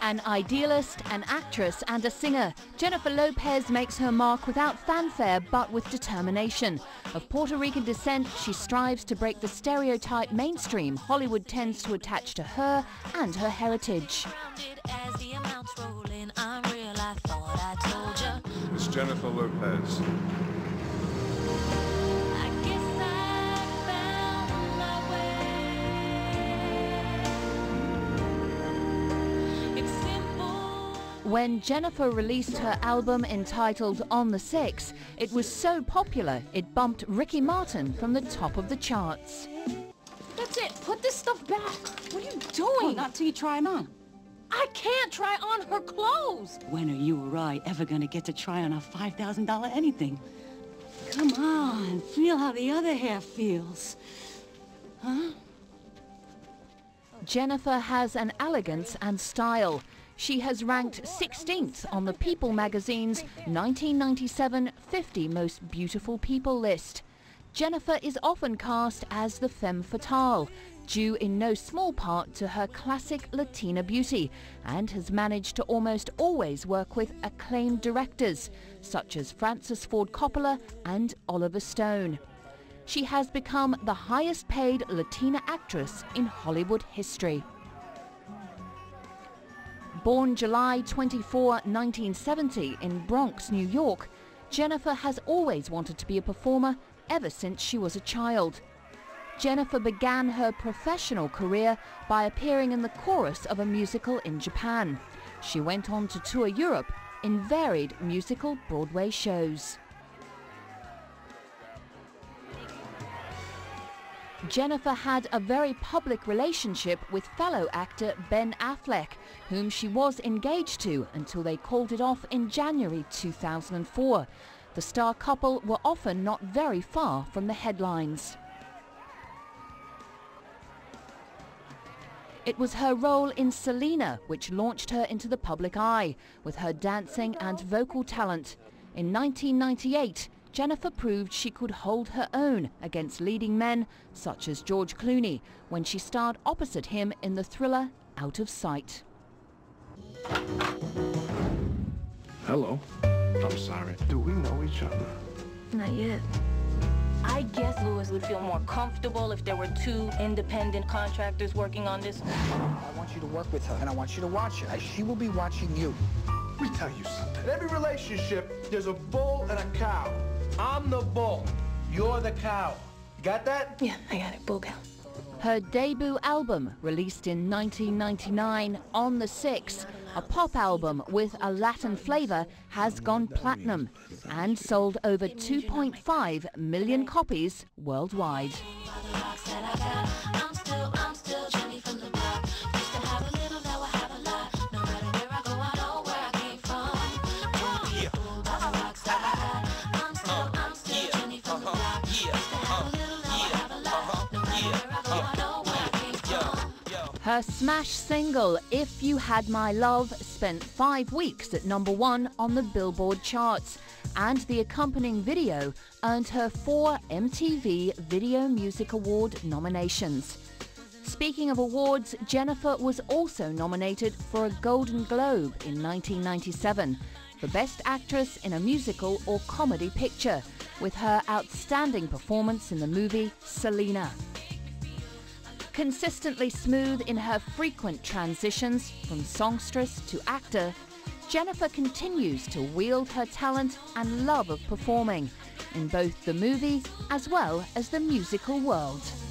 An idealist, an actress and a singer, Jennifer Lopez makes her mark without fanfare but with determination. Of Puerto Rican descent, she strives to break the stereotype mainstream Hollywood tends to attach to her and her heritage. It's Jennifer Lopez. When Jennifer released her album entitled On the 6, it was so popular it bumped Ricky Martin from the top of the charts. That's it. Put this stuff back. What are you doing? Oh, not till you try them on. I can't try on her clothes. When are you or I ever gonna get to try on a $5,000 anything? Come on, feel how the other half feels. Huh? Jennifer has an elegance and style. She has ranked 16th on the People magazine's 1997 50 Most Beautiful People list. Jennifer is often cast as the femme fatale, due in no small part to her classic Latina beauty, and has managed to almost always work with acclaimed directors, such as Francis Ford Coppola and Oliver Stone. She has become the highest paid Latina actress in Hollywood history. Born July 24, 1970 in Bronx, New York, Jennifer has always wanted to be a performer ever since she was a child. Jennifer began her professional career by appearing in the chorus of a musical in Japan. She went on to tour Europe in varied musical Broadway shows. Jennifer had a very public relationship with fellow actor Ben Affleck, whom she was engaged to until they called it off in January 2004. The star couple were often not very far from the headlines. It was her role in Selena which launched her into the public eye, with her dancing and vocal talent. In 1998, Jennifer proved she could hold her own against leading men such as George Clooney when she starred opposite him in the thriller Out of Sight. Hello. I'm sorry. Do we know each other? Not yet. I guess Louis would feel more comfortable if there were two independent contractors working on this. I want you to work with her, and I want you to watch her. She will be watching you. Let me tell you something. In every relationship, there's a bull and a cow. I'm the bull. You're the cow. You got that? Yeah, I got it. Bull cow. Her debut album, released in 1999, On the 6, a pop album with a Latin flavor, has gone platinum and sold over 2.5 million copies worldwide. Her smash single, If You Had My Love, spent 5 weeks at #1 on the Billboard charts, and the accompanying video earned her 4 MTV Video Music Award nominations. Speaking of awards, Jennifer was also nominated for a Golden Globe in 1997 for Best Actress in a Musical or Comedy Picture, with her outstanding performance in the movie Selena. Consistently smooth in her frequent transitions from songstress to actor, Jennifer continues to wield her talent and love of performing in both the movie as well as the musical world.